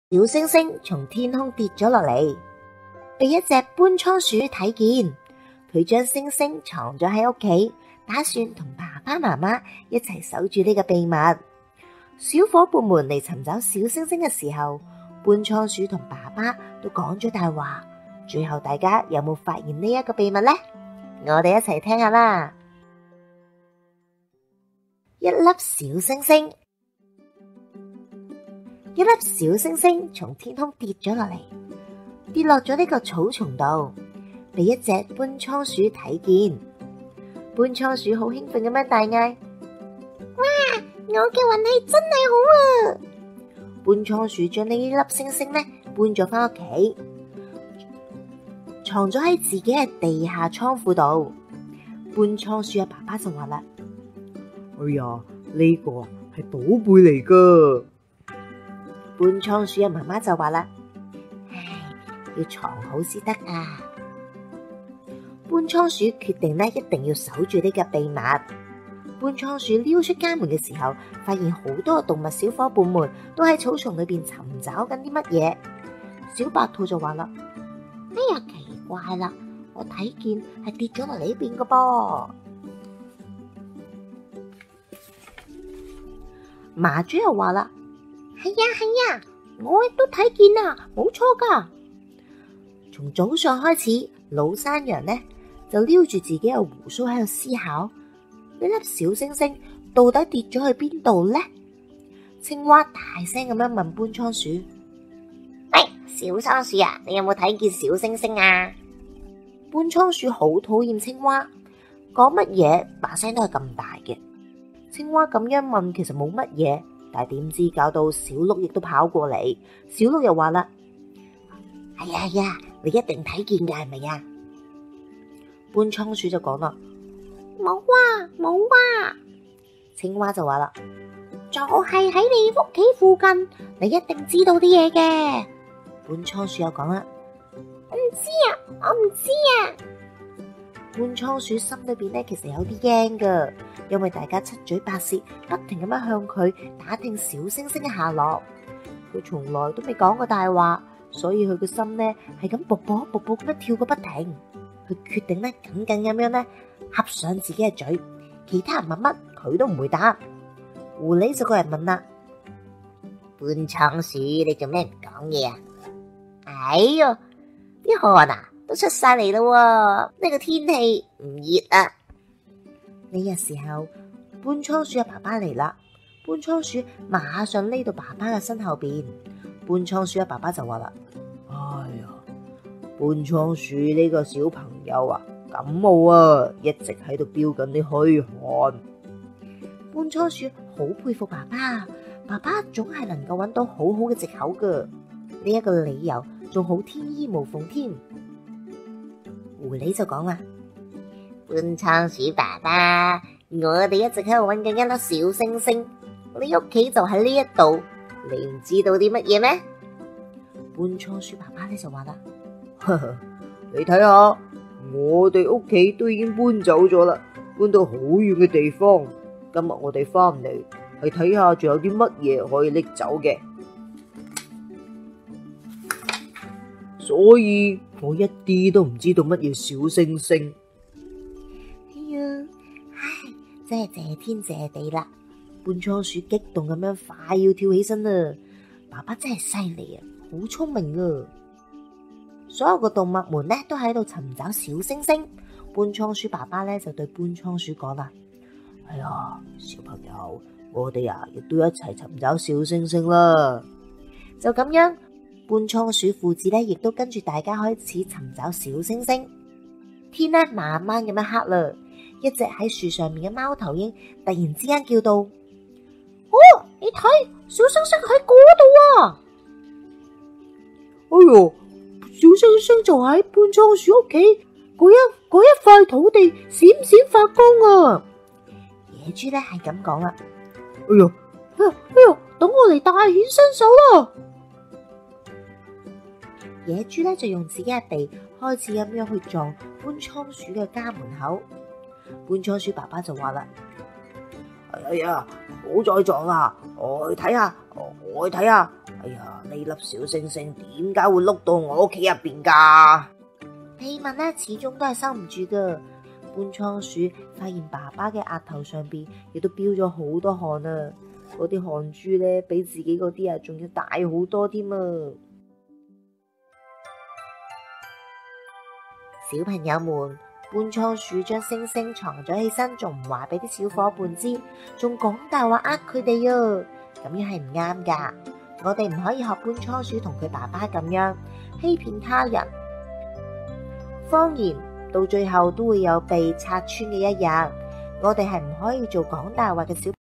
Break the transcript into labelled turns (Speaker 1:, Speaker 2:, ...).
Speaker 1: 小星星從天空跌咗落嚟，被一隻搬倉鼠睇見，佢將星星藏咗喺屋企，打算同爸爸媽媽一齊守住呢個秘密。小伙伴們嚟尋找小星星嘅時候，搬倉鼠同爸爸都講咗大話。最後大家有冇發現呢一個秘密呢？我哋一齊聽下啦。一粒小星星，一粒小星星從天空跌咗落嚟，跌落咗呢個草叢度，被一隻搬倉鼠睇見。搬倉鼠好興奮咁樣大嗌：哇！我嘅運氣真係好啊！搬倉鼠將呢粒星星呢搬咗返屋企，藏咗喺自己嘅地下倉庫度。搬倉鼠嘅爸爸就話啦：
Speaker 2: 哎呀，呢個係寶貝嚟噶。
Speaker 1: 搬倉鼠嘅媽媽就話啦：唉，要藏好先得啊！搬倉鼠決定呢一定要守住呢個秘密。搬倉鼠溜出家門嘅時候，發現好多動物小伙伴們都喺草叢裏邊尋找緊啲乜嘢。小白兔就話啦：哎呀，奇怪啦，我睇見係跌咗落嚟呢邊嘅噃。麻雀又話啦：係呀，我亦都睇見啦，冇錯噶。從早上開始，老山羊呢就撩住自己嘅鬍鬚喺度思考，呢粒小星星到底跌咗去邊度呢？青蛙大聲咁樣問搬倉鼠：喂，小倉鼠啊，你有冇睇見小星星啊？搬倉鼠好討厭青蛙，講乜嘢把聲都係咁大嘅。青蛙咁樣問其實冇乜嘢，但係點知搞到小鹿亦都跑過嚟。小鹿又話啦：係呀，你一定睇見嘅係咪啊？搬倉鼠就講啦：冇啊。青蛙就話啦：就係喺你屋企附近，你一定知道啲嘢嘅。搬倉鼠又講啦：我唔知啊。搬倉鼠心裏邊呢其實有啲驚噶，因為大家七嘴八舌，不停咁樣向佢打聽小星星嘅下落。佢從來都未講過大話，所以佢嘅心呢係咁卜卜咁樣跳個不停。佢決定呢緊緊咁樣呢合上自己嘅嘴，其他人問乜佢都唔會答。狐狸就過嚟問啦：搬倉鼠，你做咩唔講嘢啊？哎喲，啲汗啊都出晒嚟啦！呢個天氣唔熱啊。呢個時候，搬倉鼠嘅爸爸嚟啦。搬倉鼠馬上匿到爸爸嘅身後邊。搬倉鼠嘅爸爸就話啦：哎呀，搬倉鼠呢個小朋友啊，感冒啊，一直喺度飆緊啲虛汗。搬倉鼠好佩服爸爸，爸爸總係能夠揾到好好嘅藉口噶。呢一個理由仲好天衣無縫添。狐狸就講啦：搬倉鼠爸爸，我哋一直喺度揾緊一粒小星星，你屋企就喺呢一度，你唔知道啲乜嘢咩？搬倉鼠爸爸呢就話啦：
Speaker 2: 你睇下，我哋屋企都已經搬走咗啦，搬到好遠嘅地方。今日我哋翻嚟係睇下仲有啲乜嘢可以拎走嘅，所以我一啲都唔知道乜嘢小星星。
Speaker 1: 哎呀，真係謝天謝地啦！搬倉鼠激動咁樣快要跳起身啦。爸爸真係犀利啊，好聰明啊！所有嘅動物們呢都喺度尋找小星星。搬倉鼠爸爸呢就對搬倉鼠講啦：哎呀，小朋友，我哋亦都一齊尋找小星星啦！就咁樣，搬倉鼠父子呢亦都跟住大家開始尋找小星星。天呢慢慢咁樣黑啦，一隻喺樹上面嘅貓頭鷹突然之間叫到：哦，你睇，小星星喺嗰度啊！
Speaker 2: 哎喲，小星星就喺搬倉鼠屋企嗰一塊土地閃閃發光啊！
Speaker 1: 野豬呢係咁講啦：
Speaker 2: 哎呀，等我嚟大顯身手啦！
Speaker 1: 野豬呢就用自己嘅鼻開始咁樣去撞搬倉鼠嘅家門口。搬倉鼠爸爸就話啦：哎呀，唔好再撞啦！我去睇下。
Speaker 2: 哎呀，呢粒小星星點解會碌到我屋企入邊㗎？
Speaker 1: 屁問呢，始終都係收唔住噶。搬倉鼠發現爸爸嘅額頭上邊亦都飆咗好多汗啊！嗰啲汗珠呢，比自己嗰啲啊仲要大好多添啊！小朋友們，搬倉鼠將星星藏咗起身，仲唔話俾啲小伙伴知，仲講大話呃佢哋啊！咁樣係唔啱噶。我哋唔可以學搬倉鼠同佢爸爸咁樣欺騙他人。謊言到最後都會有被拆穿嘅一日，我哋係唔可以做講大話嘅小